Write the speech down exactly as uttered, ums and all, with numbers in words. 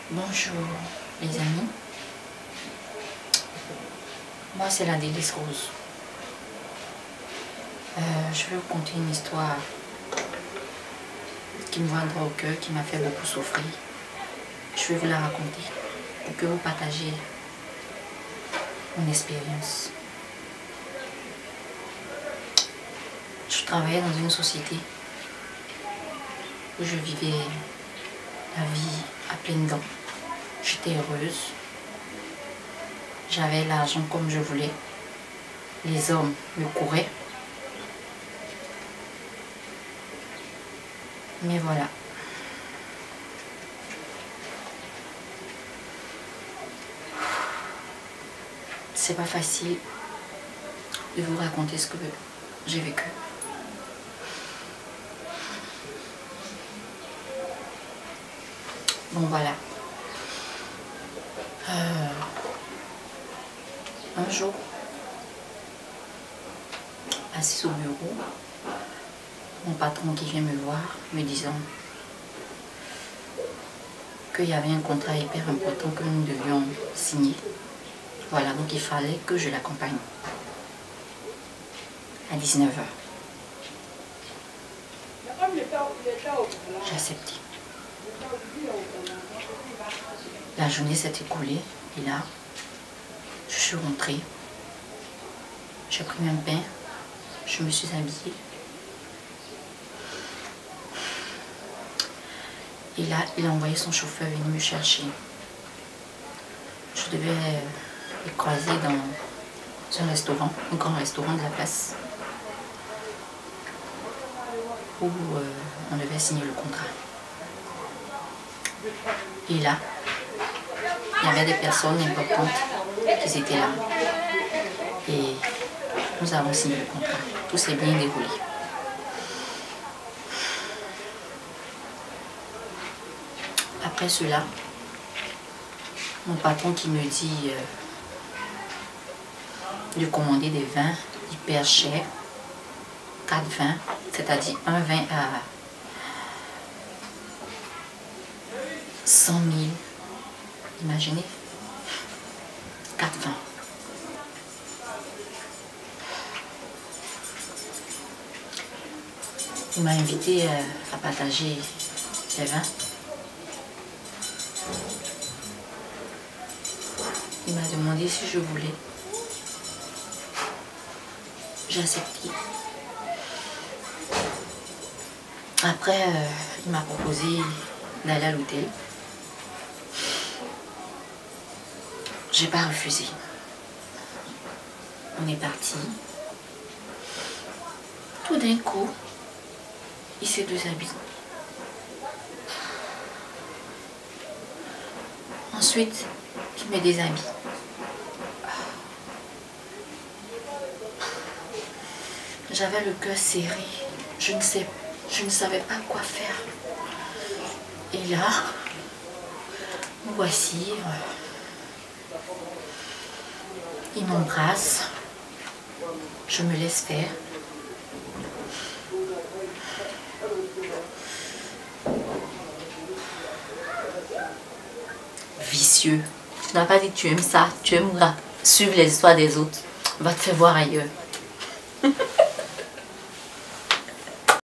Bonjour les amis, moi c'est la Délice Rose. Euh, je vais vous conter une histoire qui me va droit au cœur, qui m'a fait beaucoup souffrir. Je vais vous la raconter pour que vous partagiez mon expérience. Je travaillais dans une société où je vivais la vie à pleines dents. J'étais heureuse. J'avais l'argent comme je voulais. Les hommes me couraient. Mais voilà. C'est pas facile de vous raconter ce que j'ai vécu. Bon voilà. Euh, un jour, assis au bureau, mon patron qui vient me voir me disant qu'il y avait un contrat hyper important que nous devions signer. Voilà, donc il fallait que je l'accompagne à dix-neuf heures. J'ai accepté. La journée s'est écoulée et là, je suis rentrée. J'ai pris un bain, je me suis habillée. Et là, il a envoyé son chauffeur venir me chercher. Je devais le croiser dans un restaurant, un grand restaurant de la place, où euh, on devait signer le contrat. Et là, il y avait des personnes importantes qui étaient là. Et nous avons signé le contrat. Tout s'est bien déroulé. Après cela, mon patron qui me dit euh, de commander des vins hyper chers, quatre vins, c'est-à-dire un vin à cent mille, imaginez, quatre vins. Il m'a invité euh, à partager les vins. Il m'a demandé si je voulais. J'ai accepté. Après, euh, il m'a proposé d'aller à l'hôtel. J'ai pas refusé. On est parti. Tout d'un coup, il s'est déshabillé. Ensuite, il me déshabille. J'avais le cœur serré. Je ne sais, je ne savais pas quoi faire. Et là, me voici. Il m'embrasse. Je me laisse faire. Vicieux. Tu n'as pas dit que tu aimes ça. Tu aimes suivre les histoires des autres. Va te faire voir ailleurs.